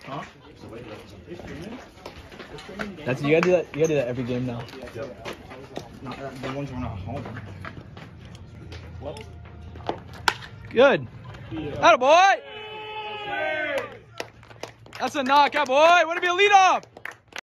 Huh? That's you gotta do that. You gotta do that every game now. Yep. Not the ones we're not home. What? Good. Atta boy. That's a knockout, boy. Want to be a leadoff?